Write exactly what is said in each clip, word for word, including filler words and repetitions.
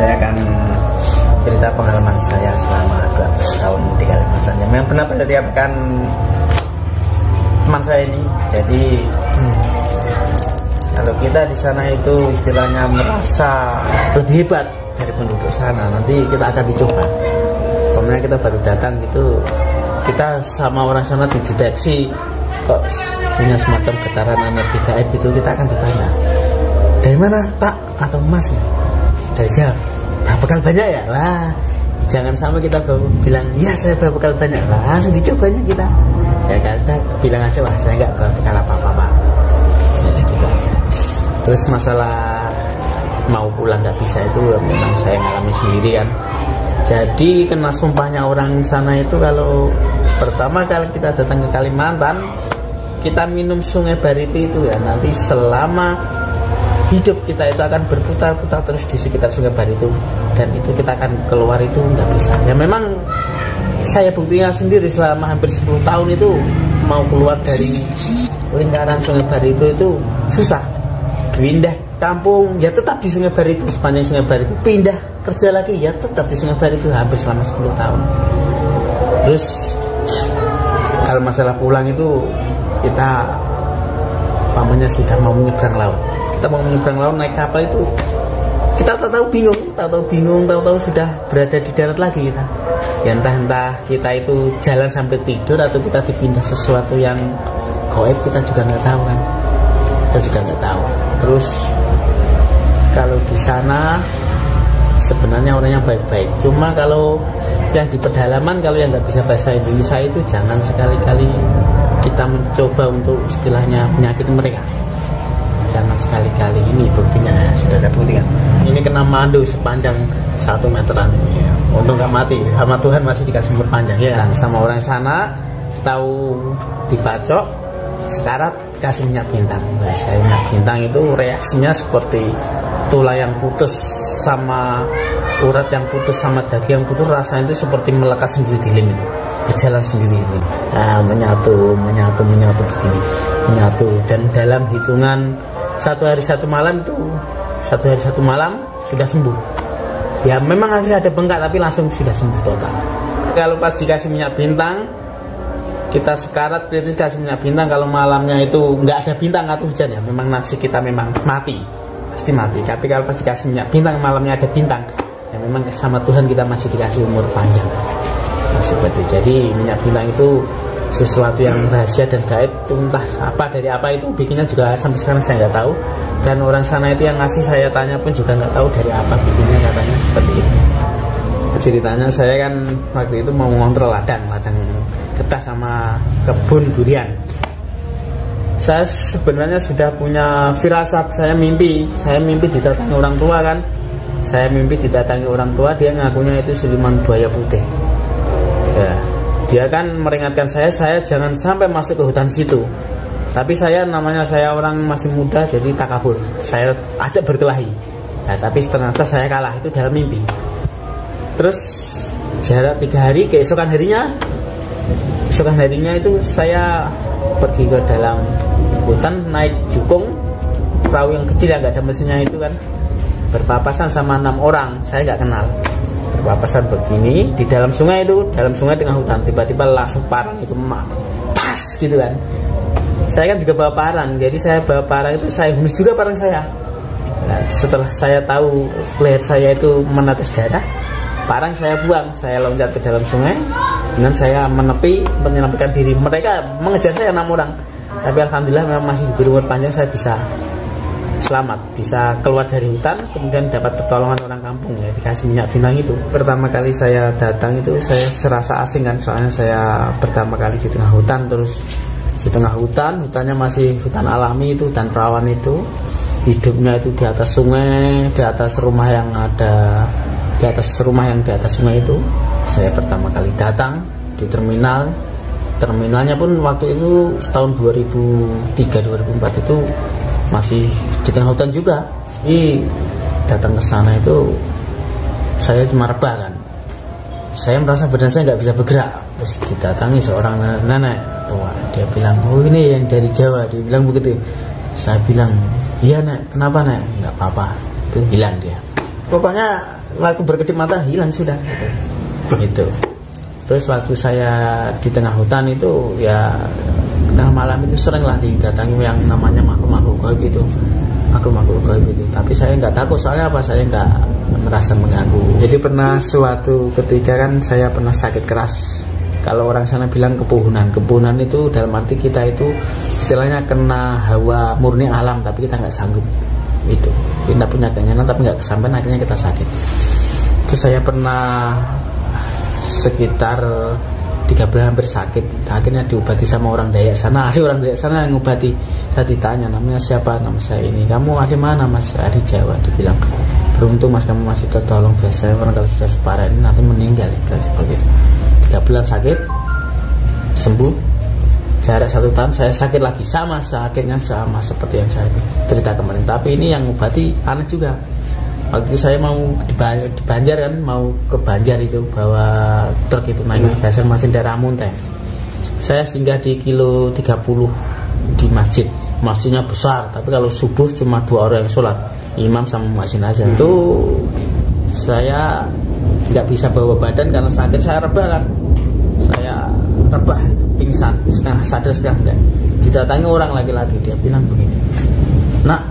saya akan cerita pengalaman saya selama dua belas tahun di Kalimantan. Yang memang pernah berhadapan teman saya ini. Jadi hmm, kalau kita di sana itu istilahnya merasa lebih hebat dari penduduk sana, nanti kita akan dicoba. Kemudian kita baru datang gitu, kita sama orang sana dideteksi kok punya semacam getaran energi gaib itu, kita akan ditanya, dari mana Pak atau Mas? Dari Jawa. Berapa kali banyak ya? Lah, jangan sampai kita bilang ya saya berapa kali banyak lah, langsung dicobanya kita. Ya kita bilang aja wah saya nggak bakal apa-apa Pak. Ya, gitu aja. Terus masalah mau pulang nggak bisa itu memang saya ngalami sendiri kan. Jadi kena sumpahnya orang sana itu, kalau pertama kali kita datang ke Kalimantan, kita minum Sungai Barito itu ya, nanti selama hidup kita itu akan berputar-putar terus di sekitar Sungai Barito, dan itu kita akan keluar itu nggak bisa. Ya memang saya buktikan sendiri selama hampir sepuluh tahun itu mau keluar dari lingkaran Sungai Barito itu susah. Pindah kampung ya tetap di Sungai Barito, sepanjang Sungai Barito. Pindah kerja lagi ya tetap di Sungai Barito hampir selama sepuluh tahun. Terus kalau masalah pulang itu kita pamannya sudah mau menyeberang laut. Kita mau menyeberang laut naik kapal itu kita tahu-tahu bingung, tahu-tahu bingung, tahu-tahu sudah berada di darat lagi kita. Ya entah-entah kita itu jalan sampai tidur atau kita dipindah sesuatu yang gaib, kita juga nggak tahu kan. Kita juga nggak tahu. Terus kalau di sana sebenarnya orangnya baik-baik. Cuma kalau yang di pedalaman, kalau yang nggak bisa bahasa Indonesia itu jangan sekali-kali kita mencoba untuk istilahnya menyakiti mereka. Jangan sekali-kali, ini buktinya ya, sudah ada bukti kan. Ini kena mandu sepanjang satu meteran. Ya, untung nggak mati, sama Tuhan masih dikasih umur panjang. Ya, dan sama orang sana tahu dibacok, sekarat kasih minyak bintang. Nah, saya minyak bintang itu reaksinya seperti tulang yang putus sama urat yang putus sama daging yang putus, rasanya itu seperti melekat sendiri di lem itu, berjalan sendiri itu. Nah, menyatu, menyatu, menyatu begini, menyatu. Dan dalam hitungan satu hari satu malam itu, satu hari satu malam sudah sembuh. Ya memang harus ada bengkak tapi langsung sudah sembuh total. Kalau pas dikasih minyak bintang, kita sekarat kritis kasih minyak bintang, kalau malamnya itu nggak ada bintang atau hujan ya memang nafsi kita memang mati, pasti mati. Tapi kalau pas dikasih minyak bintang malamnya ada bintang, ya memang sama Tuhan kita masih dikasih umur panjang. Nah, seperti itu. Jadi minyak bintang itu sesuatu yang rahasia dan gaib, itu entah apa dari apa itu bikinnya juga sampai sekarang saya nggak tahu. Dan orang sana itu yang ngasih saya tanya pun juga nggak tahu dari apa bikinnya, katanya seperti itu. Ceritanya saya kan waktu itu mau ngontrol ladang, ladang getah sama kebun durian. Saya sebenarnya sudah punya firasat, saya mimpi, saya mimpi didatangi orang tua kan. Saya mimpi didatangi orang tua, dia ngakunya itu siluman buaya putih. Ya, dia kan meringatkan saya, saya jangan sampai masuk ke hutan situ. Tapi saya namanya saya orang masih muda, jadi takabur. Saya ajak berkelahi. Nah, tapi ternyata saya kalah itu dalam mimpi. Terus jarak tiga hari, keesokan harinya, keesokan harinya itu saya pergi ke dalam hutan naik jukung, perahu yang kecil yang nggak ada mesinnya itu kan, berpapasan sama enam orang, saya nggak kenal. Berpapasan begini di dalam sungai itu, dalam sungai dengan hutan, tiba-tiba langsung parang itu pas gitu kan. Saya kan juga bawa parang, jadi saya bawa parang itu saya hunus juga parang saya. Nah, setelah saya tahu leher saya itu menetes darah, parang saya buang, saya loncat ke dalam sungai, dengan saya menepi menyelamatkan diri. Mereka mengejar saya enam orang, tapi alhamdulillah memang masih diberi umur panjang, saya bisa selamat, bisa keluar dari hutan, kemudian dapat pertolongan orang kampung ya, dikasih minyak bintang itu. Pertama kali saya datang itu saya serasa asing kan, soalnya saya pertama kali di tengah hutan, terus di tengah hutan, hutannya masih hutan alami itu, hutan perawan itu, hidupnya itu di atas sungai, di atas rumah yang ada, di atas rumah yang di atas sungai itu. Saya pertama kali datang di terminal, terminalnya pun waktu itu tahun dua ribu tiga dua ribu empat itu masih di tengah hutan juga. Jadi datang ke sana itu saya cuma rebah kan, saya merasa badan saya nggak bisa bergerak. Terus didatangi seorang nenek tua, dia bilang, oh ini yang dari Jawa, dia bilang begitu. Saya bilang, iya nek, kenapa nek? Nggak apa-apa, itu hilang dia. Pokoknya waktu berkedip mata hilang sudah gitu. Gitu. Terus waktu saya di tengah hutan itu ya tengah malam itu seringlah didatangi yang namanya makhluk-makhluk gaib itu, makhluk-makhluk gaib itu. Tapi saya nggak takut, soalnya apa? Saya nggak merasa mengganggu. Jadi pernah suatu ketika kan saya pernah sakit keras. Kalau orang sana bilang kepuhunan, kepuhunan itu dalam arti kita itu istilahnya kena hawa murni alam, tapi kita nggak sanggup. Itu kita punya keinginan tapi nggak kesampaian, akhirnya kita sakit. Itu saya pernah sekitar tiga bulan hampir sakit, akhirnya diobati sama orang Dayak sana. Ahli orang Dayak sana yang ngobati. Saya ditanya namanya siapa, nama saya ini. Kamu ahli mana mas? Ahli Jawa. Dibilang beruntung mas kamu masih tertolong, biasanya orang kalau sudah separah ini nanti meninggal. Seperti itu. Tiga bulan sakit sembuh, jarak satu tahun saya sakit lagi, sama sakitnya sama seperti yang saya cerita kemarin. Tapi ini yang ngobati aneh juga. Waktu saya mau di Banjar kan, mau ke Banjar itu bawa truk itu naik dasar mesin daerah Muntah. Saya singgah di kilo tiga puluh di masjid. Masjidnya besar, tapi kalau subuh cuma dua orang yang sholat, imam sama muazzin aja. Itu saya nggak bisa bawa badan karena sakit, saya rebah kan. Saya rebah, pingsan, setengah sadar setengah enggak. Didatangi orang laki-laki, dia bilang begini, nak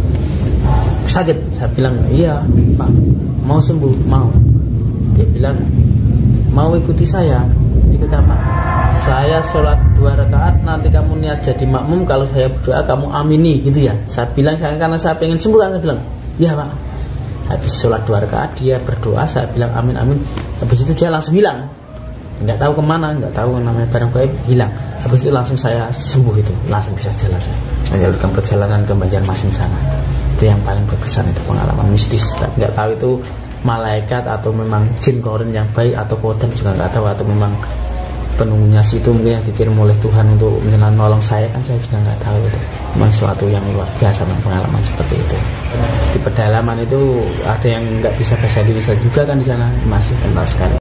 sakit. Saya bilang iya pak, mau sembuh, mau. Dia bilang mau ikuti saya. Ikut apa? Saya sholat dua rakaat, nanti kamu niat jadi makmum, kalau saya berdoa kamu amini gitu ya. Saya bilang karena saya pengen sembuh kan. Saya bilang iya pak. Habis sholat dua rakaat dia berdoa, saya bilang amin amin. Habis itu dia langsung hilang, nggak tahu kemana, nggak tahu namanya barang gaib, hilang. Habis itu langsung saya sembuh, itu langsung bisa jalan. Saya lakukan perjalanan ke Banjarmasin sana. Itu yang paling berkesan, itu pengalaman mistis. Tapi nggak tahu itu malaikat atau memang jin korin yang baik atau kodam juga nggak tahu, atau memang penunggunya situ mungkin yang dikirim oleh Tuhan untuk menolong saya, kan saya juga nggak tahu. Itu memang suatu yang luar biasa, pengalaman seperti itu. Di pedalaman itu ada yang nggak bisa bahasa Indonesia juga kan, di sana masih kental sekali.